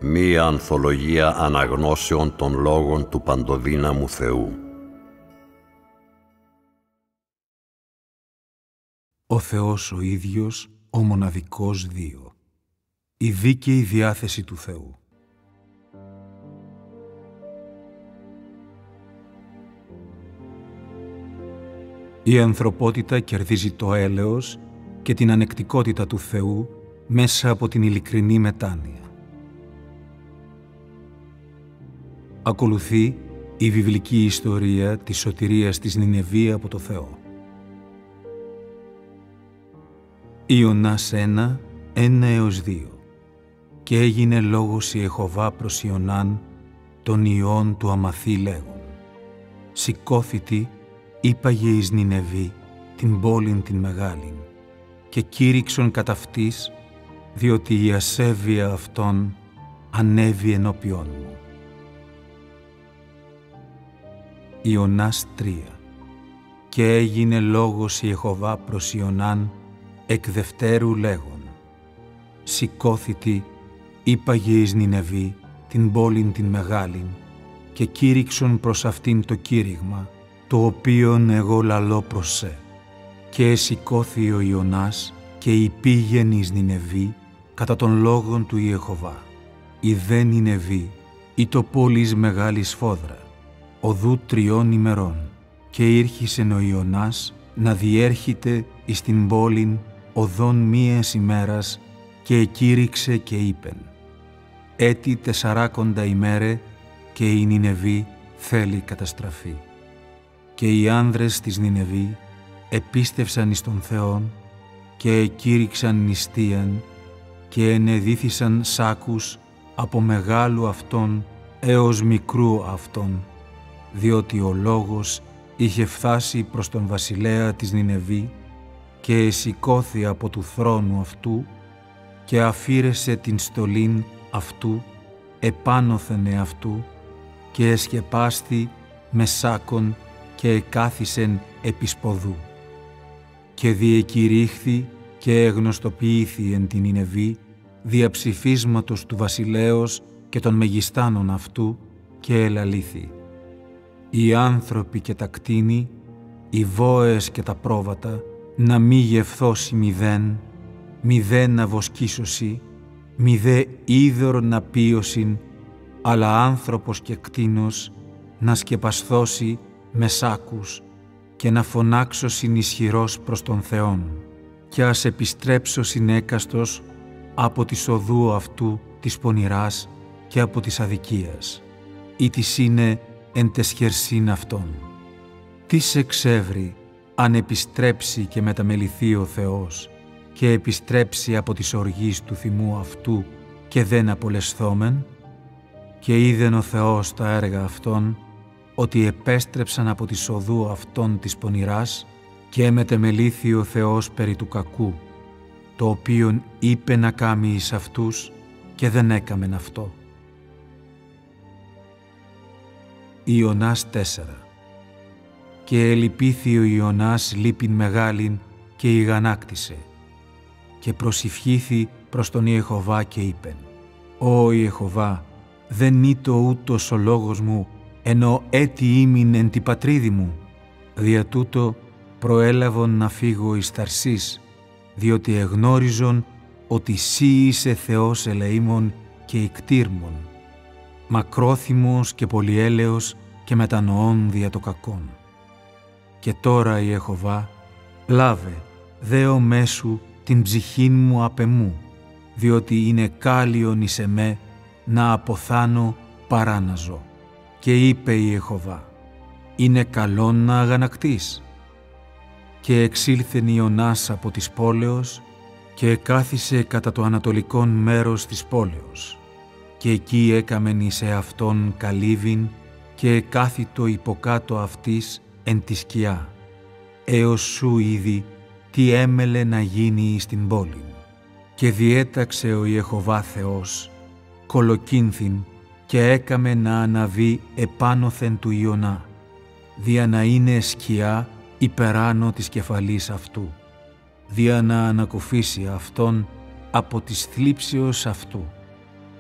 μία ανθολογία αναγνώσεων των λόγων του παντοδύναμου Θεού. Ο Θεός ο ίδιος, ο μοναδικός δύο. Η δίκαιη διάθεση του Θεού. Η ανθρωπότητα κερδίζει το έλεος και την ανεκτικότητα του Θεού μέσα από την ειλικρινή μετάνοια. Ακολουθεί η βιβλική ιστορία της σωτηρίας της Νινεβή από το Θεό. Ιωνάς 1, 1-2. Και έγινε λόγος η Ιεχωβά προς Ιωνάν, τον Ιών του Αμαθή λέγον. Σηκώθητη, είπαγε εις Νινεβή, την πόλην την μεγάλην, και κήρυξον κατ' αυτής, διότι η ασέβεια αυτών ανέβη ενώπιόν μου. Ιωνάς 3. Και έγινε λόγος η Ιεχωβά προς Ιωνάν, εκ δευτέρου λέγον. Σηκώθητη, είπαγε εις Νινεβή, την πόλην την μεγάλην, και κήρυξον προς αυτήν το κήρυγμα, το οποίον εγώ λαλώ προς σε. Και εσηκώθη ο Ιωνάς και υπήγεν εις Νινεβή κατά των λόγων του Ιεχωβά. Η δε Νινεβή, ή το πόλης μεγάλη σφόδρα, οδού 3 ημερών, και ήρχισεν ο Ιωνάς να διέρχεται εις την πόλην οδόν μίας ημέρας, και εκήρυξε και είπεν. Έτη 40 ημέρε και η Νινεβή θέλει καταστραφή. Και οι άνδρες της Νινεβή επίστευσαν εις τον Θεόν και εκήρυξαν νηστείαν και ενεδίθησαν σάκους από μεγάλου αυτόν έως μικρού αυτόν, διότι ο λόγος είχε φτάσει προς τον βασιλέα της Νινεβή και εσηκώθη από του θρόνου αυτού και αφήρεσε την στολήν αυτού επάνωθεν εαυτού και εσκεπάστη με σάκον και εκάθισεν επί σποδού. Και διεκηρύχθη και εγνωστοποιήθη εν την Νινεβή διαψηφίσματος του βασιλέως και των μεγιστάνων αυτού και ελαλήθη. Οι άνθρωποι και τα κτήνη, οι βόες και τα πρόβατα, να μη γευθώσει μηδέν να βοσκήσωση, μηδέ είδωρ να πίωσιν, αλλά άνθρωπος και κτήνος να σκεπασθώσει με σάκους και να φωνάξω συνισχυρός προς τον Θεόν και ας επιστρέψω συνέκαστος από τη οδού αυτού της πονηράς και από της αδικίας, ή της είναι εν τεσχερσίν αυτών. Τι σε εξεύρει αν επιστρέψει και μεταμεληθεί ο Θεός και επιστρέψει από της οργής του θυμού αυτού και δεν απολεσθόμεν, και είδεν ο Θεός τα έργα αυτών, ότι επέστρεψαν από τη οδού αυτών της πονηράς και μετεμελήθη ο Θεός περί του κακού, το οποίον είπε να κάμει εις αυτούς και δεν έκαμεν αυτό. Ιωνάς 4. Και ελυπήθη ο Ιωνάς λύπην μεγάλην και ηγανάκτησε και προσηυχήθη προς τον Ιεχωβά και είπεν «Ω Ιεχωβά, δεν ήτο ούτως ο λόγος μου, ενώ έτι ήμην εν τη πατρίδη μου. Δια τούτο προέλαβον να φύγω εις Ταρσής, διότι εγνώριζον ότι σύ είσαι Θεός ελεήμων και ικτήρμων, μακρόθυμος και πολυέλεος και μετανοών δια το κακόν. Και τώρα, Ιεχωβά, λάβε, δέο μέσου την ψυχήν μου απ' εμού, διότι είναι κάλιον εις εμέ να αποθάνω παρά να ζω». Και είπε η Ιεχωβά, «Είναι καλόν να αγανακτείς». Και εξήλθεν Ιωνάς από της πόλεως και εκάθισε κατά το ανατολικόν μέρος της πόλεως. Και εκεί έκαμεν εις εαυτόν καλύβην και εκάθιτο υποκάτω αυτής εν τη σκιά, έως σου είδη τι έμελε να γίνει εις την πόλη. Και διέταξε ο Ιεχωβά Θεός, κολοκύνθην και έκαμε να αναβεί επάνωθεν του Ιωνά, δια να είναι σκιά υπεράνω της κεφαλής αυτού, δια να ανακουφίσει αυτόν από της θλίψεως αυτού.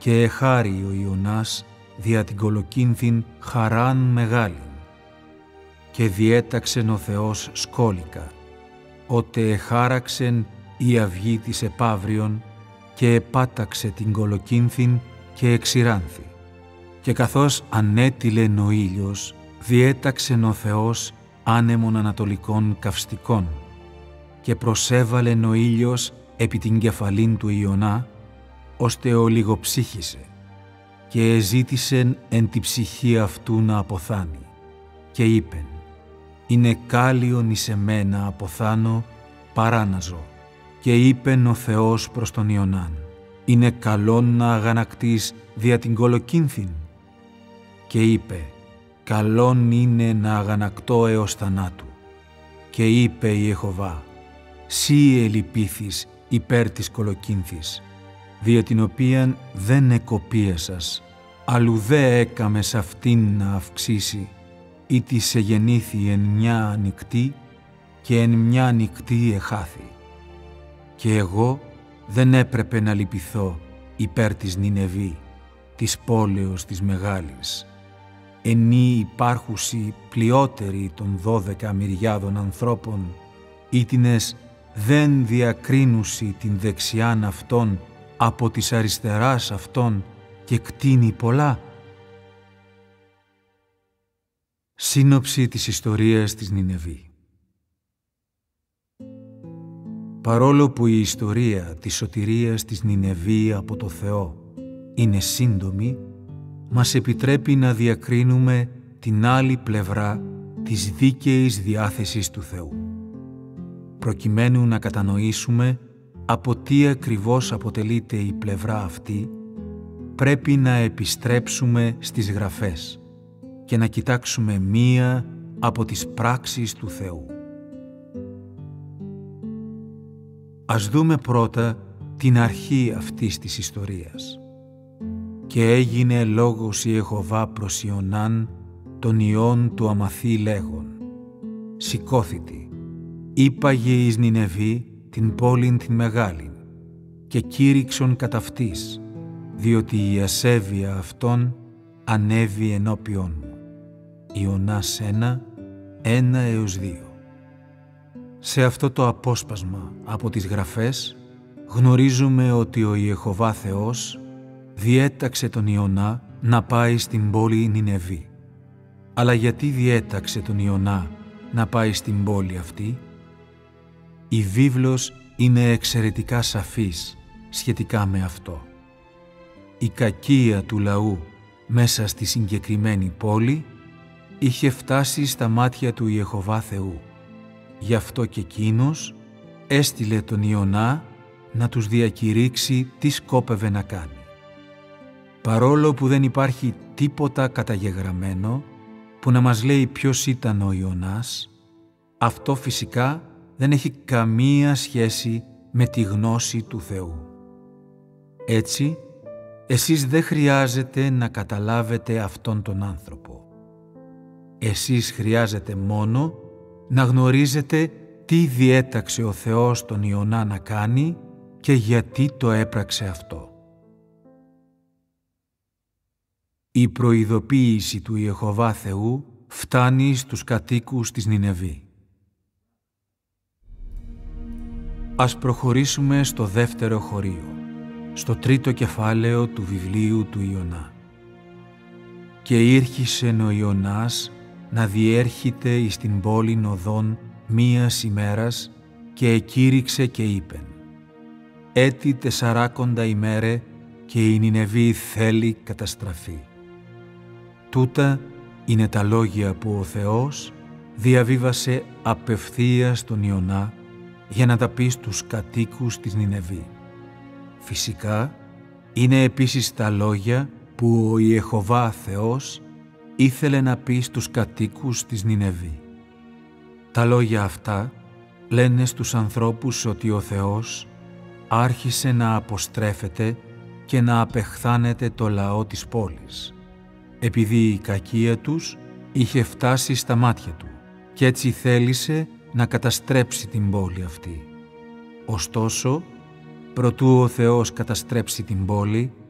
και εχάρει ο Ιωνάς δια την κολοκύνθην χαράν μεγάλην. Και διέταξεν ο Θεός σκόλικα, ότε εχάραξεν η αυγή της επαύριον και επάταξε την κολοκύνθην και εξηράνθη. Και καθώς ανέτειλεν ο ήλιος, διέταξεν ο Θεός άνεμον ανατολικών καυστικών και προσέβαλεν ο ήλιος επί την κεφαλήν του Ιωνά, ώστε ο λιγοψύχησε και εζήτησεν εν τη ψυχή αυτού να αποθάνει και είπεν «Είναι κάλιον εις εμένα αποθάνω παρά να ζω». Και είπεν ο Θεός προς τον Ιωνάν «Είναι καλόν να αγανακτείς δια την κολοκύνθην». Και είπε «Καλόν είναι να αγανακτώ έως θανάτου». Και είπε η Ιεχωβά «Σύ ελυπήθης υπέρ της κολοκύνθης, δια την οποίαν δεν εκοπίεσας, αλλού δε έκαμες αυτήν να αυξήσει, ή της σε γεννήθη εν μια ανοιχτή και εν μια ανοιχτή εχάθη. Και εγώ δεν έπρεπε να λυπηθώ υπέρ της Νινεβή, της πόλεως της μεγάλης, ενή υπάρχουσι πλειότεροι των 12 μυριάδων ανθρώπων, ήτινες δεν διακρίνουσι την δεξιάν αυτών από της αριστεράς αυτών και κτίνει πολλά. Σύνοψη της ιστορίας της Νινεβή. Παρόλο που η ιστορία της σωτηρίας της Νινεβή από το Θεό είναι σύντομη, μας επιτρέπει να διακρίνουμε την άλλη πλευρά της δίκαιης διάθεσης του Θεού, προκειμένου να κατανοήσουμε από τι ακριβώς αποτελείται η πλευρά αυτή. Πρέπει να επιστρέψουμε στις Γραφές και να κοιτάξουμε μία από τις πράξεις του Θεού. Ας δούμε πρώτα την αρχή αυτής της ιστορίας. «Και έγινε λόγος η Ιεχωβά προς Ιωνάν, τον Υιόν του Αμαθή λέγον, σηκώθητη, είπαγε εις Νινεβή την πόλην την μεγάλην, και κήρυξον κατ' αυτής, διότι η ασέβεια αυτών ανέβη ενώπιον μου». Ιωνάς 1:1-2. Σε αυτό το απόσπασμα από τις Γραφές γνωρίζουμε ότι ο Ιεχωβά Θεός διέταξε τον Ιωνά να πάει στην πόλη Νινεβή. Αλλά γιατί διέταξε τον Ιωνά να πάει στην πόλη αυτή? Η βίβλος είναι εξαιρετικά σαφής σχετικά με αυτό. Η κακία του λαού μέσα στη συγκεκριμένη πόλη είχε φτάσει στα μάτια του Ιεχωβά Θεού. Γι' αυτό και εκείνος έστειλε τον Ιωνά να τους διακηρύξει τι σκόπευε να κάνει. Παρόλο που δεν υπάρχει τίποτα καταγεγραμμένο που να μας λέει ποιος ήταν ο Ιωνάς, αυτό φυσικά δεν έχει καμία σχέση με τη γνώση του Θεού. Έτσι, εσείς δεν χρειάζεται να καταλάβετε αυτόν τον άνθρωπο. Εσείς χρειάζεται μόνο να γνωρίζετε τι διέταξε ο Θεός τον Ιωνά να κάνει και γιατί το έπραξε αυτό. Η προειδοποίηση του Ιεχωβά Θεού φτάνει στους κατοίκους της Νινεβή. Ας προχωρήσουμε στο δεύτερο χωρίο, στο τρίτο κεφάλαιο του βιβλίου του Ιωνά. «Και ήρχισεν ο Ιωνάς να διέρχεται εις την πόλην οδόν μίας ημέρας και εκήρυξε και είπεν «Έτι 40 ημέρε και η Νινεβή θέλει καταστραφεί». Τούτα είναι τα λόγια που ο Θεός διαβίβασε απευθείας στον Ιωνά για να τα πει στους κατοίκους της Νινεβή. Φυσικά, είναι επίσης τα λόγια που ο Ιεχωβά Θεός ήθελε να πει στους κατοίκους της Νινεβή. Τα λόγια αυτά λένε στους ανθρώπους ότι ο Θεός άρχισε να αποστρέφεται και να απεχθάνεται το λαό της πόλης, επειδή η κακία τους είχε φτάσει στα μάτια του και έτσι θέλησε να καταστρέψει την πόλη αυτή. Ωστόσο, προτού ο Θεός καταστρέψει την πόλη,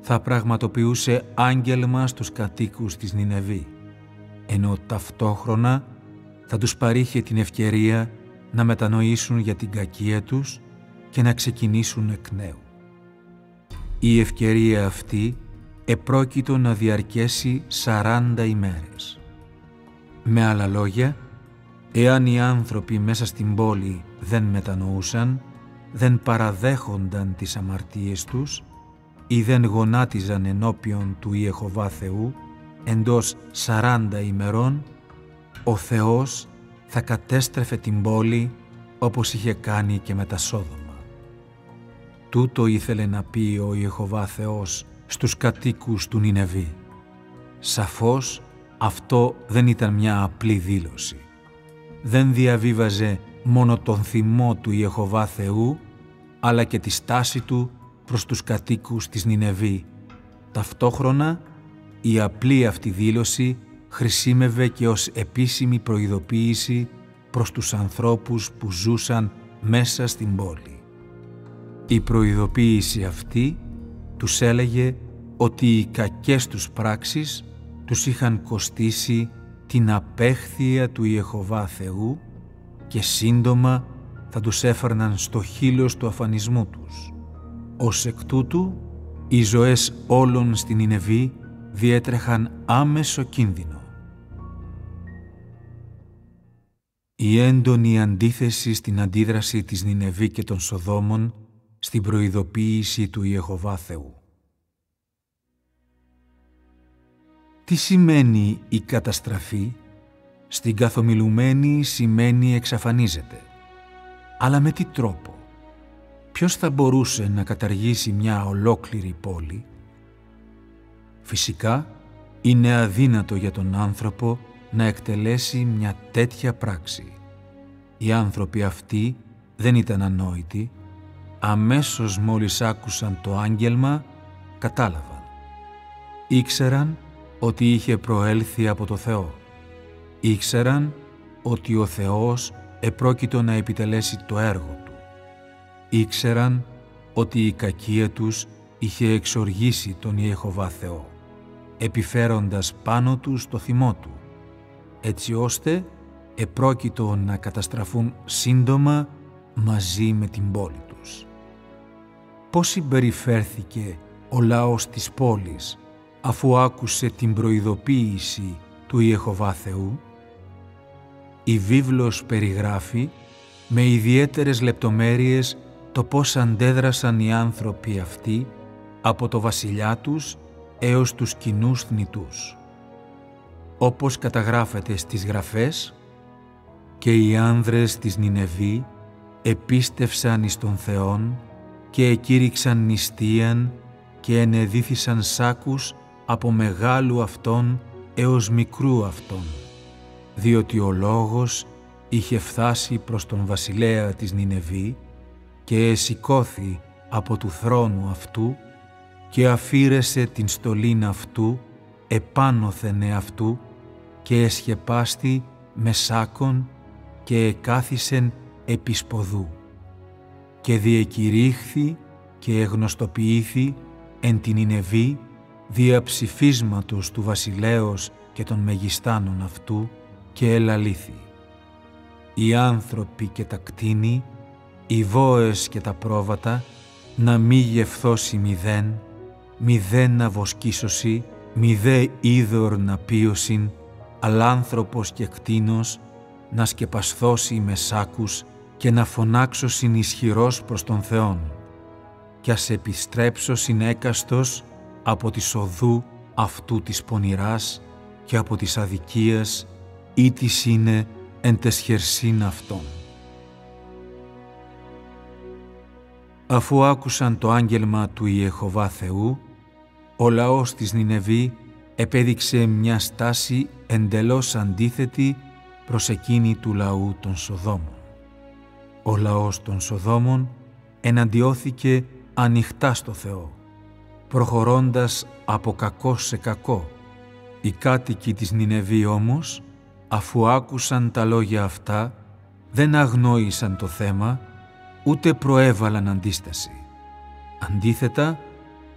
θα πραγματοποιούσε άγγελμα στους κατοίκους της Νινεβή, ενώ ταυτόχρονα θα τους παρήχε την ευκαιρία να μετανοήσουν για την κακία τους και να ξεκινήσουν εκ νέου. Η ευκαιρία αυτή επρόκειτο να διαρκέσει 40 ημέρες. Με άλλα λόγια, εάν οι άνθρωποι μέσα στην πόλη δεν μετανοούσαν, δεν παραδέχονταν τις αμαρτίες τους ή δεν γονάτιζαν ενώπιον του Ιεχωβά Θεού εντός 40 ημερών, ο Θεός θα κατέστρεφε την πόλη όπως είχε κάνει και με τα Σόδομα. Τούτο ήθελε να πει ο Ιεχωβά Θεός στους κατοίκους του Νινεβή. Σαφώς αυτό δεν ήταν μια απλή δήλωση. Δεν διαβίβαζε μόνο τον θυμό του Ιεχωβά Θεού, αλλά και τη στάση του προς τους κατοίκους της Νινεβή. Ταυτόχρονα, η απλή αυτή δήλωση χρησίμευε και ως επίσημη προειδοποίηση προς τους ανθρώπους που ζούσαν μέσα στην πόλη. Η προειδοποίηση αυτή τους έλεγε ότι οι κακές τους πράξεις τους είχαν κοστίσει την απέχθεια του Ιεχωβά Θεού και σύντομα θα τους έφερναν στο χείλος του αφανισμού τους. Ως εκ τούτου, οι ζωές όλων στην Νινεβή διέτρεχαν άμεσο κίνδυνο. Η έντονη αντίθεση στην αντίδραση της Νινεβή και των Σοδόμων στην προειδοποίηση του Ιεχωβά Θεού. Τι σημαίνει η καταστραφή? Στην καθομιλουμένη σημαίνει εξαφανίζεται. Αλλά με τι τρόπο? Ποιος θα μπορούσε να καταργήσει μια ολόκληρη πόλη? Φυσικά, είναι αδύνατο για τον άνθρωπο να εκτελέσει μια τέτοια πράξη. Οι άνθρωποι αυτοί δεν ήταν ανόητοι. Αμέσως μόλις άκουσαν το άγγελμα, κατάλαβαν. Ήξεραν ότι είχε προέλθει από το Θεό. Ήξεραν ότι ο Θεός επρόκειτο να επιτελέσει το έργο του. Ήξεραν ότι η κακία τους είχε εξοργήσει τον Ιεχωβά Θεό, επιφέροντας πάνω τους το θυμό του, έτσι ώστε επρόκειτο να καταστραφούν σύντομα μαζί με την πόλη τους. Πώς συμπεριφέρθηκε ο λαός της πόλης αφού άκουσε την προειδοποίηση του Ιεχωβά Θεού? Η βίβλος περιγράφει με ιδιαίτερες λεπτομέρειες το πώς αντέδρασαν οι άνθρωποι αυτοί από το βασιλιά τους έως τους κοινούς θνητούς. Όπως καταγράφεται στις γραφές, και οι άνδρες της Νινεβή επίστευσαν εις τον Θεόν και εκήρυξαν νηστείαν και ενεδίθησαν σάκους από μεγάλου αυτόν έως μικρού αυτόν, διότι ο λόγος είχε φτάσει προς τον βασιλέα της Νινεβή και εσηκώθη από του θρόνου αυτού και αφήρεσε την στολήν αυτού επάνωθεν αυτού και εσχεπάστη με σάκον και εκάθισεν επί σποδού και διεκηρύχθη και εγνωστοποιήθη εν την Νινεβή δια ψηφίσματος του βασιλέως και των μεγιστάνων αυτού και ελαλήθη. Οι άνθρωποι και τα κτήνη, οι βόες και τα πρόβατα, να μη γευθώσει μηδέν να βοσκήσωση, μηδέ είδωρ να πίωσιν, αλλά άνθρωπος και κτήνος να σκεπασθώσει με σάκους και να φωνάξωσιν ισχυρός προς τον Θεόν, κι ας επιστρέψωσιν έκαστος από της οδού αυτού της πονηράς και από της αδικίας ή της είναι εν τες χερσίν αυτών. Αφού άκουσαν το άγγελμα του Ιεχωβά Θεού, ο λαός της Νινεβή επέδειξε μια στάση εντελώς αντίθετη προς εκείνη του λαού των Σοδόμων. Ο λαός των Σοδόμων εναντιώθηκε ανοιχτά στο Θεό, προχωρώντας από κακό σε κακό. Οι κάτοικοι της Νινεβή όμως, αφού άκουσαν τα λόγια αυτά, δεν αγνόησαν το θέμα, ούτε προέβαλαν αντίσταση. Αντίθετα,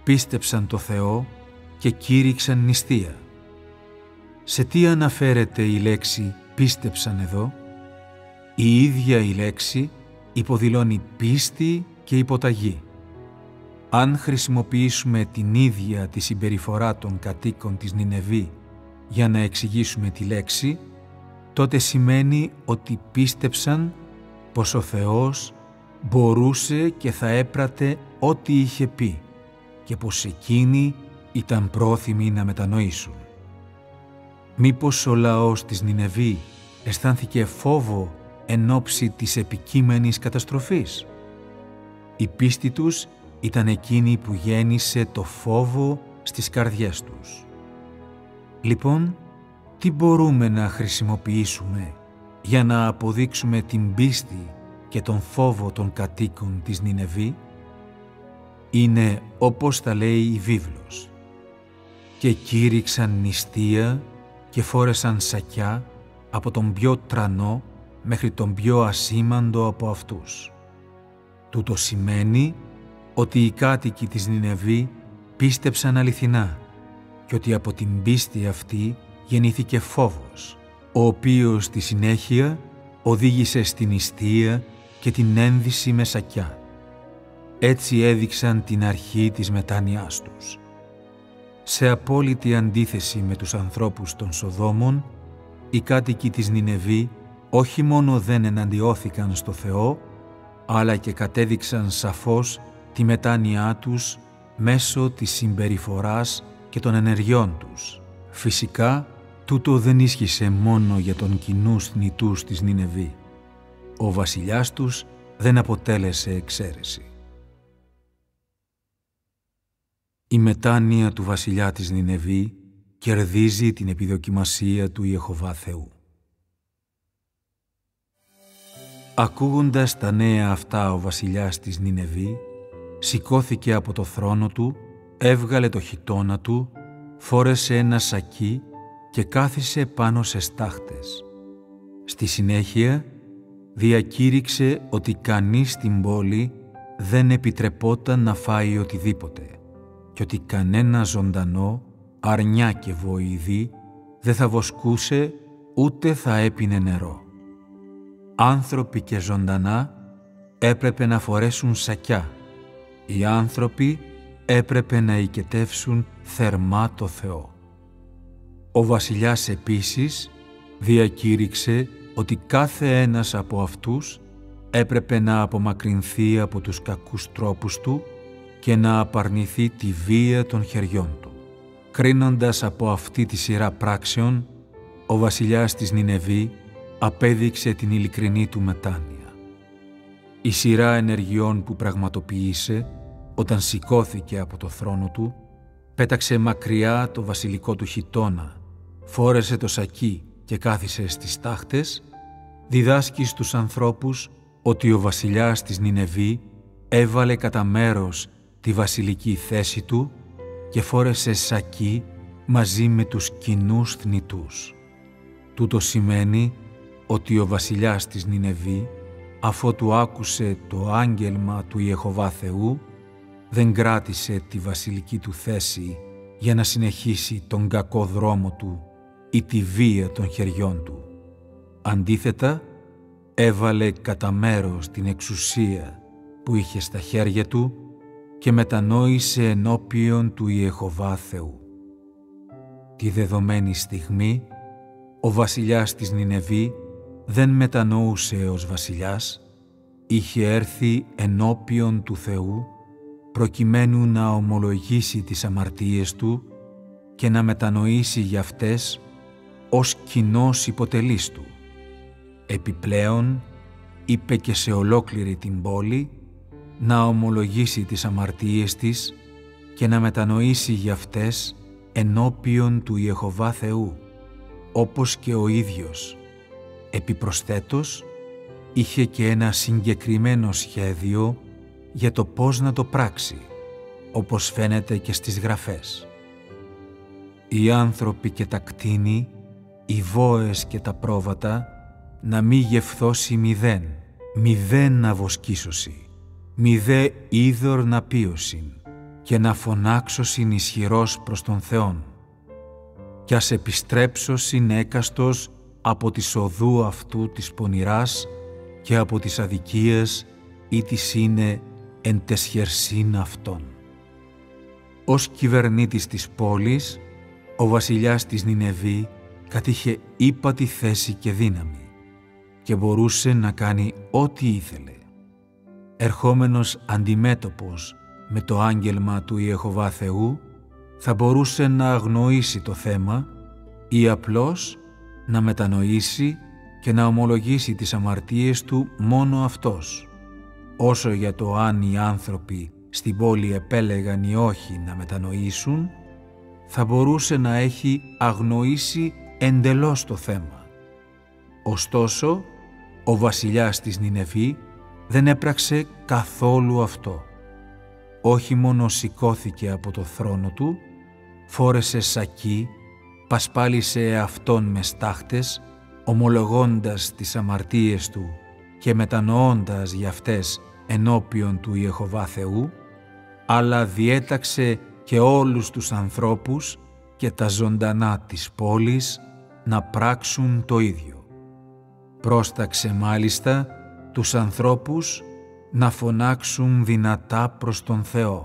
πίστεψαν το Θεό και κήρυξαν νηστεία. Σε τι αναφέρεται η λέξη πίστεψαν εδώ? Η ίδια η λέξη υποδηλώνει πίστη και υποταγή. Αν χρησιμοποιήσουμε την ίδια τη συμπεριφορά των κατοίκων της Νινεβή για να εξηγήσουμε τη λέξη, τότε σημαίνει ότι πίστεψαν πως ο Θεός μπορούσε και θα έπρατε ό,τι είχε πει και πως εκείνοι ήταν πρόθυμοι να μετανοήσουν. Μήπως ο λαός της Νινεβή αισθάνθηκε φόβο εν ώψη της επικείμενης καταστροφής? Η πίστη τους ήταν εκείνη που γέννησε το φόβο στις καρδιές τους. Λοιπόν, τι μπορούμε να χρησιμοποιήσουμε για να αποδείξουμε την πίστη και τον φόβο των κατοίκων της Νινεβή? Είναι όπως τα λέει η βίβλος. Και κήρυξαν νηστεία και φόρεσαν σακιά από τον πιο τρανό μέχρι τον πιο ασήμαντο από αυτούς. Τούτο σημαίνει ότι οι κάτοικοι της Νινεβή πίστεψαν αληθινά και ότι από την πίστη αυτή γεννήθηκε φόβος, ο οποίος στη συνέχεια οδήγησε στην νηστεία και την ένδυση με σακιά. Έτσι έδειξαν την αρχή της μετάνοιάς τους. Σε απόλυτη αντίθεση με τους ανθρώπους των Σοδόμων, οι κάτοικοι της Νινεβή όχι μόνο δεν εναντιώθηκαν στο Θεό, αλλά και κατέδειξαν σαφώς τη μετάνοιά τους μέσω της συμπεριφοράς και των ενεργειών τους. Φυσικά, τούτο δεν ίσχυσε μόνο για τον κοινούς θνητούς της Νινεβή. Ο βασιλιάς τους δεν αποτέλεσε εξαίρεση. Η μετάνοια του βασιλιά της Νινεβή κερδίζει την επιδοκιμασία του Ιεχωβά Θεού. Ακούγοντας τα νέα αυτά ο βασιλιάς της Νινεβή σηκώθηκε από το θρόνο του, έβγαλε το χιτώνα του, φόρεσε ένα σακί και κάθισε πάνω σε στάχτες. Στη συνέχεια διακήρυξε ότι κανείς στην πόλη δεν επιτρεπόταν να φάει οτιδήποτε και ότι κανένα ζωντανό, αρνιά και βοηδή δεν θα βοσκούσε ούτε θα έπινε νερό. Άνθρωποι και ζωντανά έπρεπε να φορέσουν σακιά. Οι άνθρωποι έπρεπε να οικετεύσουν θερμά το Θεό. Ο βασιλιάς επίσης διακήρυξε ότι κάθε ένας από αυτούς έπρεπε να απομακρυνθεί από τους κακούς τρόπους του και να απαρνηθεί τη βία των χεριών του. Κρίνοντας από αυτή τη σειρά πράξεων, ο βασιλιάς της Νινεβή απέδειξε την ειλικρινή του μετάνοια. Η σειρά ενεργειών που πραγματοποίησε όταν σηκώθηκε από το θρόνο του, πέταξε μακριά το βασιλικό του χιτώνα, φόρεσε το σακί και κάθισε στις τάχτες, διδάσκει στους ανθρώπους ότι ο βασιλιάς της Νινεβή έβαλε κατά μέρος τη βασιλική θέση του και φόρεσε σακί μαζί με τους κοινούς θνητούς. Τούτο σημαίνει ότι ο βασιλιάς της Νινεβή, αφότου άκουσε το άγγελμα του Ιεχωβά Θεού, δεν κράτησε τη βασιλική του θέση για να συνεχίσει τον κακό δρόμο του ή τη βία των χεριών του. Αντίθετα, έβαλε κατά μέρος την εξουσία που είχε στα χέρια του και μετανόησε ενώπιον του Ιεχωβά Θεού. Τη δεδομένη στιγμή, ο βασιλιάς της Νινεβή δεν μετανοούσε ως βασιλιάς, είχε έρθει ενώπιον του Θεού προκειμένου να ομολογήσει τις αμαρτίες του και να μετανοήσει για αυτές ως κοινός υποτελής του. Επιπλέον, είπε και σε ολόκληρη την πόλη να ομολογήσει τις αμαρτίες της και να μετανοήσει για αυτές ενώπιον του Ιεχωβά Θεού, όπως και ο ίδιος. Επιπροσθέτως, είχε και ένα συγκεκριμένο σχέδιο για το πώς να το πράξει, όπως φαίνεται και στις γραφές. Οι άνθρωποι και τα κτήνη, οι βόες και τα πρόβατα, να μη γευθώσει μηδέν να βοσκήσωση, μηδέ είδωρ να πίωσιν, και να φωνάξω συνισχυρός προς τον Θεόν. Κι ας επιστρέψω συνέκαστος από της οδού αυτού της πονηράς και από τις αδικίες ή της είναι εν τες χερσίν αυτών. Ως κυβερνήτης της πόλης, ο βασιλιάς της Νινεβή κατήχε ύπατη θέση και δύναμη και μπορούσε να κάνει ό,τι ήθελε. Ερχόμενος αντιμέτωπος με το άγγελμα του Ιεχωβά Θεού, θα μπορούσε να αγνοήσει το θέμα ή απλώς να μετανοήσει και να ομολογήσει τις αμαρτίες του μόνο αυτός. Όσο για το αν οι άνθρωποι στην πόλη επέλεγαν ή όχι να μετανοήσουν, θα μπορούσε να έχει αγνοήσει εντελώς το θέμα. Ωστόσο, ο βασιλιάς της Νινεβή δεν έπραξε καθόλου αυτό. Όχι μόνο σηκώθηκε από το θρόνο του, φόρεσε σακί, πασπάλισε εαυτόν με στάχτες, ομολογώντας τις αμαρτίες του και μετανοώντας για αυτές ενώπιον του Ιεχωβά Θεού, αλλά διέταξε και όλους τους ανθρώπους και τα ζωντανά της πόλης να πράξουν το ίδιο. Πρόσταξε μάλιστα τους ανθρώπους να φωνάξουν δυνατά προς τον Θεό.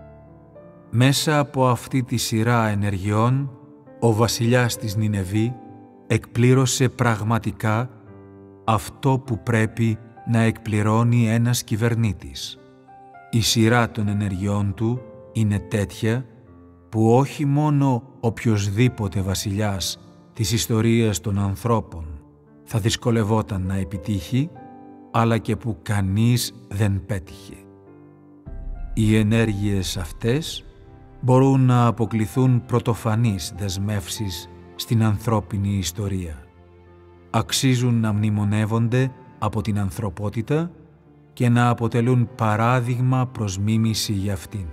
Μέσα από αυτή τη σειρά ενεργειών, ο βασιλιάς της Νινεβή εκπλήρωσε πραγματικά αυτό που πρέπει να εκπληρώνει ένας κυβερνήτης. Η σειρά των ενεργειών του είναι τέτοια που όχι μόνο οποιοσδήποτε βασιλιάς της ιστορίας των ανθρώπων θα δυσκολευόταν να επιτύχει, αλλά και που κανείς δεν πέτυχε. Οι ενέργειες αυτές μπορούν να αποκληθούν πρωτοφανείς δεσμεύσεις στην ανθρώπινη ιστορία. Αξίζουν να μνημονεύονται από την ανθρωπότητα και να αποτελούν παράδειγμα προς μίμηση για αυτήν.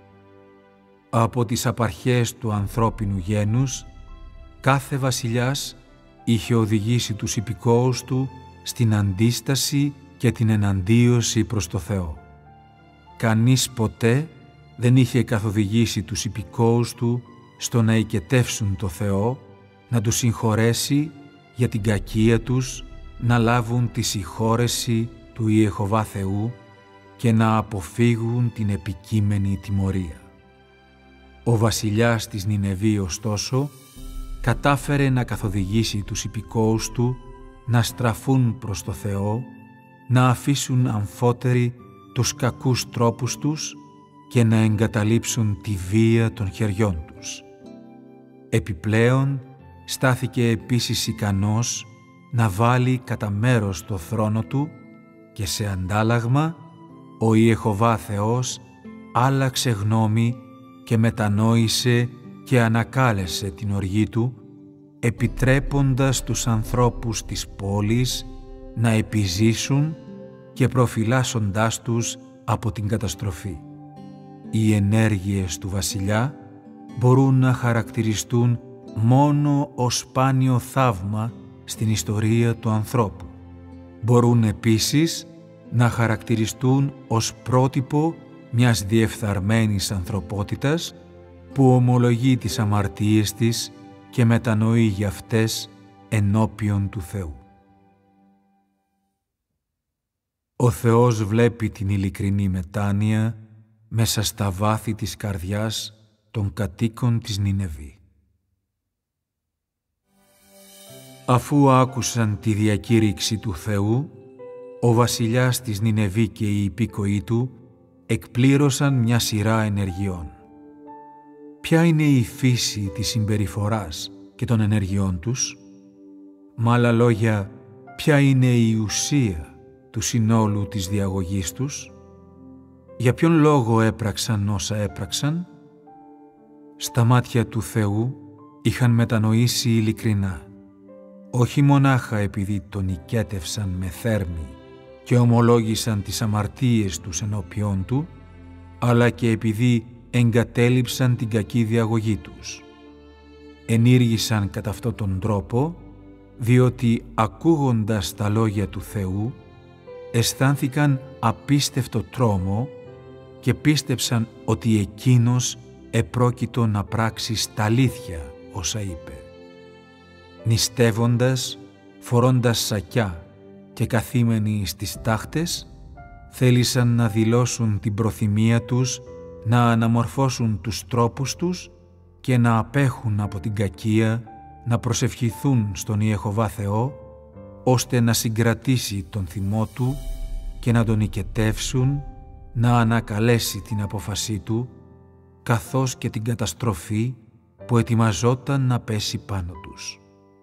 Από τις απαρχές του ανθρώπινου γένους, κάθε βασιλιάς είχε οδηγήσει τους υπηκόους του στην αντίσταση και την εναντίωση προς το Θεό. Κανείς ποτέ δεν είχε καθοδηγήσει τους υπηκόους του στο να οικετεύσουν το Θεό, να τους συγχωρέσει για την κακία τους, να λάβουν τη συγχώρεση του Ιεχωβά Θεού και να αποφύγουν την επικείμενη τιμωρία. Ο βασιλιάς της Νινεβή, ωστόσο, κατάφερε να καθοδηγήσει τους υπηκόους του να στραφούν προς το Θεό, να αφήσουν αμφότεροι τους κακούς τρόπους τους και να εγκαταλείψουν τη βία των χεριών τους. Επιπλέον, στάθηκε επίσης ικανός να βάλει κατά μέρος το θρόνο του και σε αντάλλαγμα ο Ιεχωβά Θεός άλλαξε γνώμη και μετανόησε και ανακάλεσε την οργή του, επιτρέποντας τους ανθρώπους της πόλης να επιζήσουν και προφυλάσσοντάς τους από την καταστροφή. Οι ενέργειες του βασιλιά μπορούν να χαρακτηριστούν μόνο ως σπάνιο θαύμα στην ιστορία του ανθρώπου. Μπορούν επίσης να χαρακτηριστούν ως πρότυπο μιας διεφθαρμένης ανθρωπότητας που ομολογεί τις αμαρτίες της και μετανοεί για αυτές ενώπιον του Θεού. Ο Θεός βλέπει την ειλικρινή μετάνοια μέσα στα βάθη της καρδιάς των κατοίκων της Νινεβή. Αφού άκουσαν τη διακήρυξη του Θεού, ο βασιλιάς της Νινεβή και οι υπήκοοι του εκπλήρωσαν μια σειρά ενεργειών. Ποια είναι η φύση της συμπεριφοράς και των ενεργειών τους? Με άλλα λόγια, ποια είναι η ουσία του συνόλου της διαγωγής τους? Για ποιον λόγο έπραξαν όσα έπραξαν? Στα μάτια του Θεού είχαν μετανοήσει ειλικρινά, όχι μονάχα επειδή τον οικέτευσαν με θέρμη και ομολόγησαν τις αμαρτίες τους ενώπιόν του, αλλά και επειδή εγκατέλειψαν την κακή διαγωγή τους. Ενήργησαν κατά αυτόν τον τρόπο, διότι ακούγοντας τα λόγια του Θεού, αισθάνθηκαν απίστευτο τρόμο και πίστεψαν ότι εκείνος επρόκειτο να πράξει στα αλήθεια όσα είπε. Νηστεύοντας, φορώντας σακιά και καθήμενοι στις τάχτες, θέλησαν να δηλώσουν την προθυμία τους να αναμορφώσουν τους τρόπους τους και να απέχουν από την κακία, να προσευχηθούν στον Ιεχωβά Θεό, ώστε να συγκρατήσει τον θυμό του και να τον οικετεύσουν, να ανακαλέσει την απόφασή του, καθώς και την καταστροφή που ετοιμαζόταν να πέσει πάνω τους.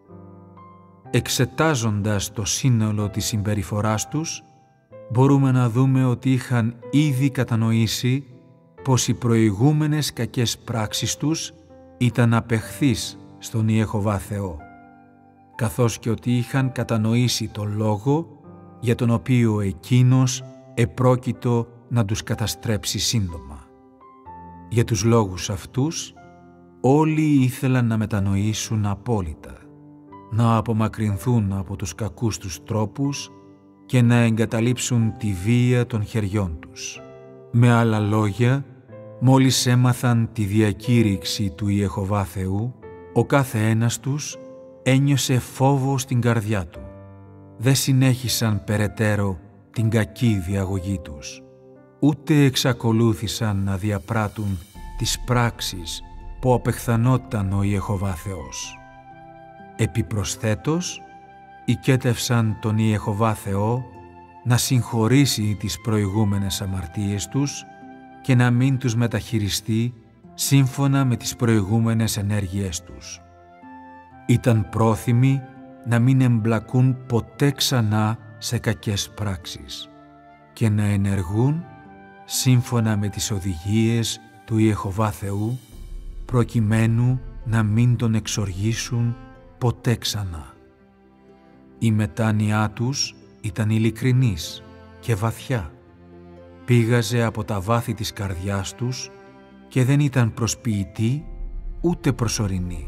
Εξετάζοντας το σύνολο της συμπεριφοράς τους, μπορούμε να δούμε ότι είχαν ήδη κατανοήσει πως οι προηγούμενες κακές πράξεις τους ήταν απεχθείς στον Ιεχωβά Θεό, καθώς και ότι είχαν κατανοήσει τον λόγο για τον οποίο εκείνος επρόκειτο να τους καταστρέψει σύντομα. Για τους λόγους αυτούς, όλοι ήθελαν να μετανοήσουν απόλυτα, να απομακρυνθούν από τους κακούς τους τρόπους και να εγκαταλείψουν τη βία των χεριών τους. Με άλλα λόγια, μόλις έμαθαν τη διακήρυξη του Ιεχωβά Θεού, ο κάθε ένας τους ένιωσε φόβο στην καρδιά του. Δεν συνέχισαν περαιτέρω την κακή διαγωγή τους, ούτε εξακολούθησαν να διαπράττουν τις πράξεις που απεχθανόταν ο Ιεχωβά Θεός. Επιπροσθέτως, οικέτευσαν τον Ιεχωβά Θεό να συγχωρήσει τις προηγούμενες αμαρτίες τους και να μην τους μεταχειριστεί σύμφωνα με τις προηγούμενες ενέργειές τους. Ήταν πρόθυμοι να μην εμπλακούν ποτέ ξανά σε κακές πράξεις και να ενεργούν σύμφωνα με τις οδηγίες του Ιεχωβά Θεού, προκειμένου να μην τον εξοργήσουν ποτέ ξανά. Η μετάνοιά τους ήταν ειλικρινής και βαθιά. Πήγαζε από τα βάθη της καρδιάς τους και δεν ήταν προσποιητή ούτε προσωρινή.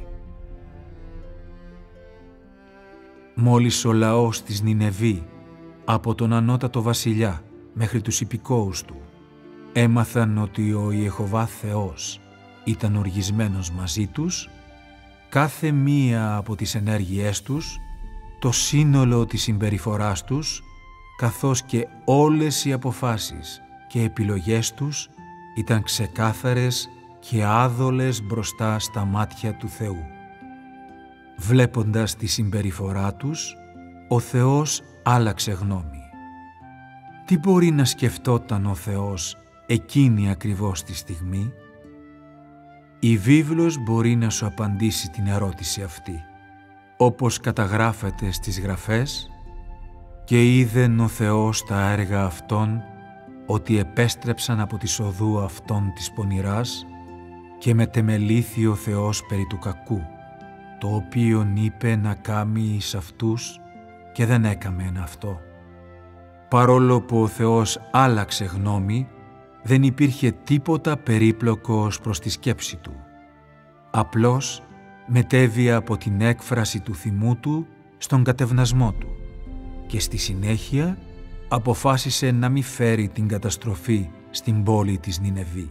Μόλις ο λαός της Νινεβή, από τον ανώτατο βασιλιά μέχρι τους υπηκόους του, έμαθαν ότι ο Ιεχωβά Θεός ήταν οργισμένος μαζί τους, κάθε μία από τις ενέργειές τους, το σύνολο της συμπεριφοράς τους, καθώς και όλες οι αποφάσεις και επιλογές τους ήταν ξεκάθαρες και άδολες μπροστά στα μάτια του Θεού. Βλέποντας τη συμπεριφορά τους, ο Θεός άλλαξε γνώμη. Τι μπορεί να σκεφτόταν ο Θεός εκείνη ακριβώς τη στιγμή? Η βίβλος μπορεί να σου απαντήσει την ερώτηση αυτή. Όπως καταγράφεται στις Γραφές, «Και είδεν ο Θεός τα έργα αυτών, ότι επέστρεψαν από τη οδού αυτών της πονηράς, και μετεμελήθη ο Θεός περί του κακού, το οποίον είπε να κάμει εις αυτούς και δεν έκαμεν αυτό». Παρόλο που ο Θεός άλλαξε γνώμη, δεν υπήρχε τίποτα περίπλοκο ως προς τη σκέψη του. Απλώς μετέβη από την έκφραση του θυμού του στον κατευνασμό του και στη συνέχεια αποφάσισε να μην φέρει την καταστροφή στην πόλη της Νινεβή.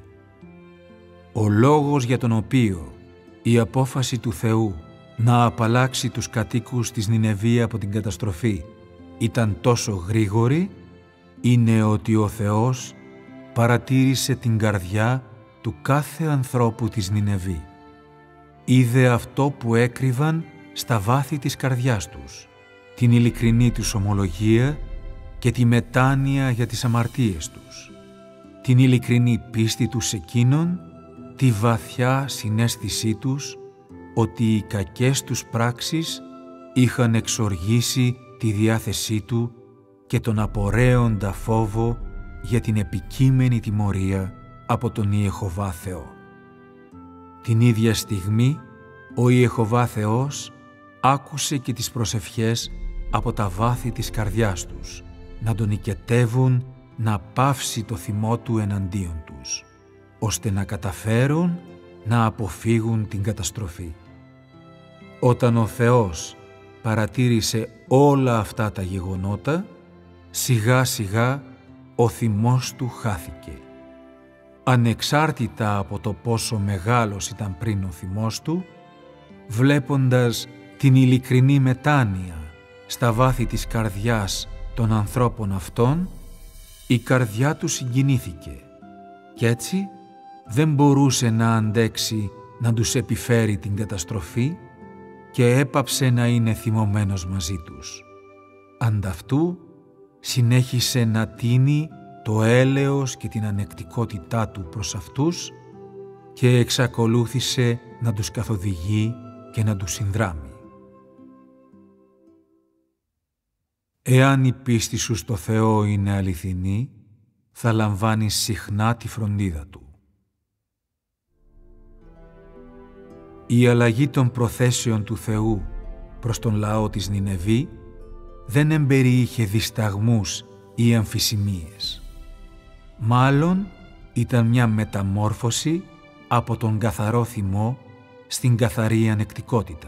Ο λόγος για τον οποίο η απόφαση του Θεού να απαλλάξει τους κατοίκους της Νινεβή από την καταστροφή ήταν τόσο γρήγορη είναι ότι ο Θεός παρατήρησε την καρδιά του κάθε ανθρώπου της Νινεβή. Είδε αυτό που έκρυβαν στα βάθη της καρδιάς τους, την ειλικρινή τους ομολογία και τη μετάνοια για τις αμαρτίες τους, την ειλικρινή πίστη τους εκείνων, τη βαθιά συναίσθησή τους ότι οι κακές τους πράξεις είχαν εξοργήσει τη διάθεσή του και τον απορρέοντα φόβο για την επικείμενη τιμωρία από τον Ιεχωβά Θεό. Την ίδια στιγμή ο Ιεχωβά Θεός άκουσε και τις προσευχές από τα βάθη της καρδιάς τους, να τον οικετεύουν να πάυσει το θυμό του εναντίον τους, ώστε να καταφέρουν να αποφύγουν την καταστροφή. Όταν ο Θεός παρατήρησε όλα αυτά τα γεγονότα, σιγά σιγά ο θυμός του χάθηκε ανεξάρτητα από το πόσο μεγάλος ήταν πριν ο θυμός του, βλέποντας την ειλικρινή μετάνοια στα βάθη της καρδιάς των ανθρώπων αυτών, η καρδιά του συγκινήθηκε κι έτσι δεν μπορούσε να αντέξει να τους επιφέρει την καταστροφή και έπαψε να είναι θυμωμένος μαζί τους. Ανταυτού συνέχισε να τίνει το έλεος και την ανεκτικότητά του προς αυτούς και εξακολούθησε να τους καθοδηγεί και να τους συνδράμει. Εάν η πίστη σου στο Θεό είναι αληθινή, θα λαμβάνεις συχνά τη φροντίδα Του. Η αλλαγή των προθέσεων του Θεού προς τον λαό της Νινεβή δεν εμπεριείχε δισταγμούς ή αμφισημίες. Μάλλον ήταν μια μεταμόρφωση από τον καθαρό θυμό στην καθαρή ανεκτικότητα.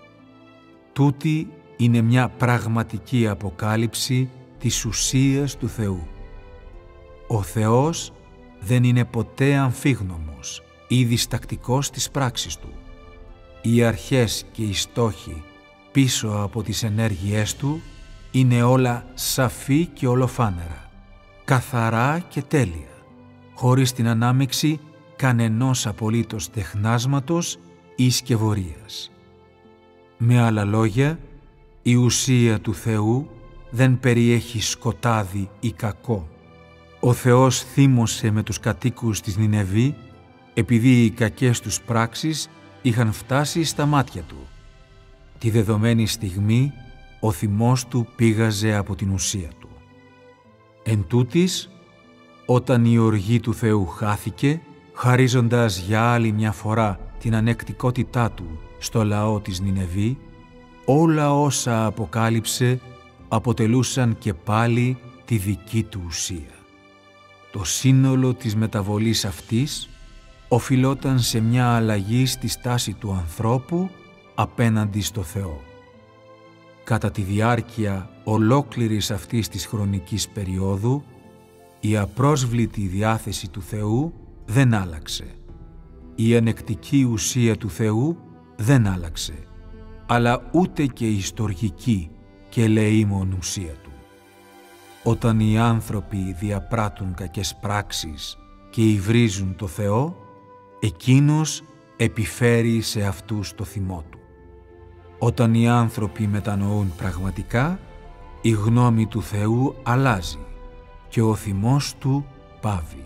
Τούτη είναι μια πραγματική αποκάλυψη της ουσίας του Θεού. Ο Θεός δεν είναι ποτέ αμφίγνωμος ή διστακτικός στις πράξεις Του. Οι αρχές και οι στόχοι πίσω από τις ενέργειές Του είναι όλα σαφή και ολοφάνερα, καθαρά και τέλεια, χωρίς την ανάμειξη κανενός απολύτως τεχνάσματος ή σκευωρίας. Με άλλα λόγια, η ουσία του Θεού δεν περιέχει σκοτάδι ή κακό. Ο Θεός θύμωσε με τους κατοίκους της Νινεβή επειδή οι κακές τους πράξεις είχαν φτάσει στα μάτια Του. Τη δεδομένη στιγμή ο θυμός Του πήγαζε από την ουσία Του. Εν τούτοις, όταν η οργή του Θεού χάθηκε, χαρίζοντας για άλλη μια φορά την ανεκτικότητά Του στο λαό της Νινεβή, όλα όσα αποκάλυψε αποτελούσαν και πάλι τη δική Του ουσία. Το σύνολο της μεταβολής αυτής οφειλόταν σε μια αλλαγή στη στάση του ανθρώπου απέναντι στο Θεό. Κατά τη διάρκεια ολόκληρης αυτής της χρονικής περίοδου, η απρόσβλητη διάθεση του Θεού δεν άλλαξε. Η ανεκτική ουσία του Θεού δεν άλλαξε, αλλά ούτε και η στοργική και ελεήμων ουσία Του. Όταν οι άνθρωποι διαπράττουν κακές πράξεις και υβρίζουν το Θεό, Εκείνος επιφέρει σε αυτούς το θυμό Του. Όταν οι άνθρωποι μετανοούν πραγματικά, η γνώμη του Θεού αλλάζει και ο θυμός Του πάβει.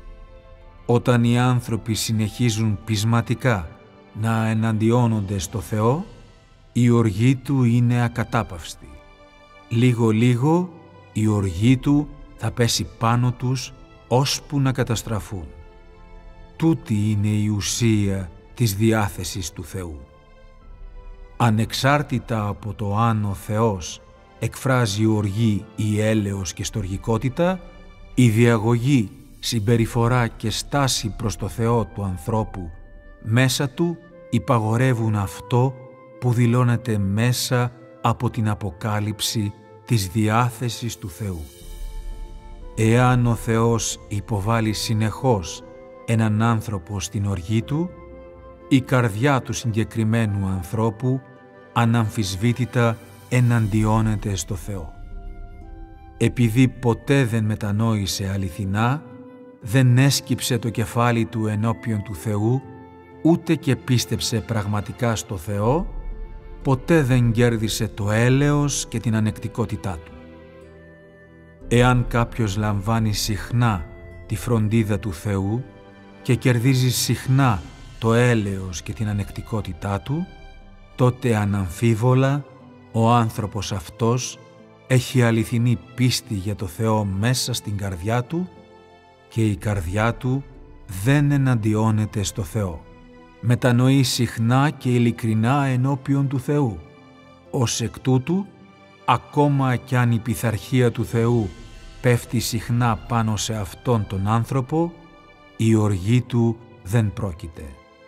Όταν οι άνθρωποι συνεχίζουν πεισματικά να εναντιώνονται στο Θεό, η οργή Του είναι ακατάπαυστη. Λίγο-λίγο η οργή Του θα πέσει πάνω τους ώσπου να καταστραφούν. Τούτη είναι η ουσία της διάθεσης του Θεού. Ανεξάρτητα από το αν ο Θεός εκφράζει οργή ή έλεος και στοργικότητα, η διαγωγή, συμπεριφορά και στάση προς το Θεό του ανθρώπου μέσα του υπαγορεύουν αυτό που δηλώνεται μέσα από την αποκάλυψη της διάθεσης του Θεού. Εάν ο Θεός υποβάλλει συνεχώς έναν άνθρωπο στην οργή του, η καρδιά του συγκεκριμένου ανθρώπου αναμφισβήτητα εναντιώνεται στο Θεό. Επειδή ποτέ δεν μετανόησε αληθινά, δεν έσκυψε το κεφάλι του ενώπιον του Θεού, ούτε και πίστεψε πραγματικά στο Θεό, ποτέ δεν κέρδισε το έλεος και την ανεκτικότητά του. Εάν κάποιος λαμβάνει συχνά τη φροντίδα του Θεού και κερδίζει συχνά το έλεος και την ανεκτικότητά του, τότε αναμφίβολα ο άνθρωπος αυτός έχει αληθινή πίστη για το Θεό μέσα στην καρδιά του και η καρδιά του δεν εναντιώνεται στο Θεό. Μετανοεί συχνά και ειλικρινά ενώπιον του Θεού. Ως εκ τούτου, ακόμα κι αν η πειθαρχία του Θεού πέφτει συχνά πάνω σε αυτόν τον άνθρωπο, η οργή του δεν πρόκειται.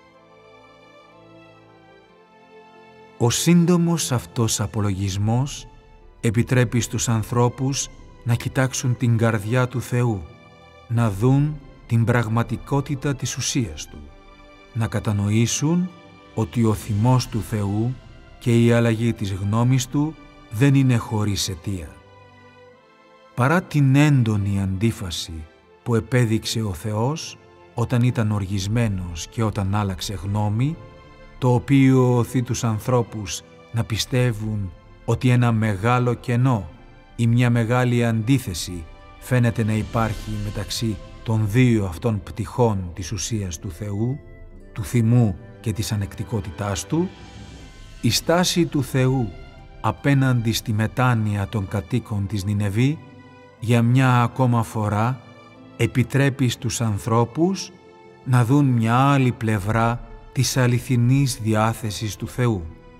Ο σύντομος αυτός απολογισμός επιτρέπει στους ανθρώπους να κοιτάξουν την καρδιά του Θεού, να δουν την πραγματικότητα της ουσίας του, να κατανοήσουν ότι ο θυμός του Θεού και η αλλαγή της γνώμης του δεν είναι χωρίς αιτία. Παρά την έντονη αντίφαση που επέδειξε ο Θεός όταν ήταν οργισμένος και όταν άλλαξε γνώμη, το οποίο οθεί τους ανθρώπους να πιστεύουν ότι ένα μεγάλο κενό ή μια μεγάλη αντίθεση φαίνεται να υπάρχει μεταξύ των δύο αυτών πτυχών της ουσίας του Θεού, του θυμού και της ανεκτικότητάς του, η στάση του Θεού απέναντι στη μετάνοια των κατοίκων της Νινεβή για μια ακόμα φορά επιτρέπει στους ανθρώπους να δουν μια άλλη πλευρά της αληθινής διάθεσης του Θεού.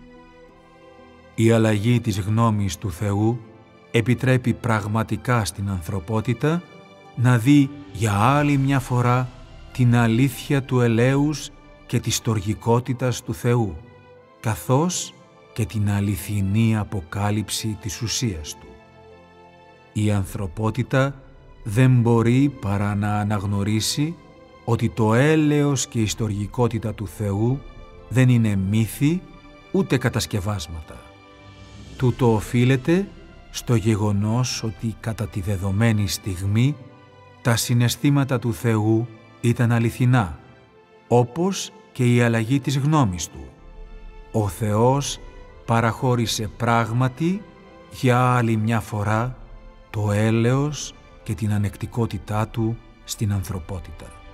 Η αλλαγή της γνώμης του Θεού επιτρέπει πραγματικά στην ανθρωπότητα να δει για άλλη μια φορά την αλήθεια του ελέους και της στοργικότητας του Θεού, καθώς και την αληθινή αποκάλυψη της ουσίας του. Η ανθρωπότητα δεν μπορεί παρά να αναγνωρίσει ότι το έλεος και η στοργικότητα του Θεού δεν είναι μύθοι ούτε κατασκευάσματα. Τούτο οφείλεται στο γεγονός ότι κατά τη δεδομένη στιγμή τα συναισθήματα του Θεού ήταν αληθινά, όπως και η αλλαγή της γνώμης του. Ο Θεός παραχώρησε πράγματι για άλλη μια φορά το έλεος και την ανεκτικότητά του στην ανθρωπότητα.